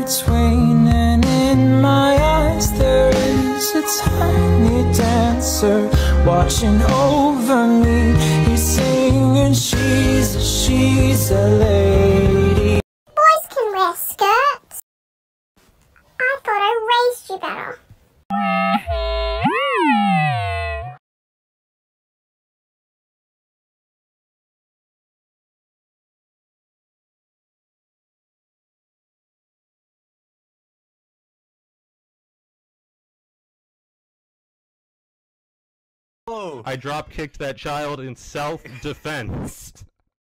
between, and in my eyes there is a tiny dancer watching over me. He's singing, she's a lady. Boys can wear skirts. I thought I raised you better. I drop kicked that child in self-defense.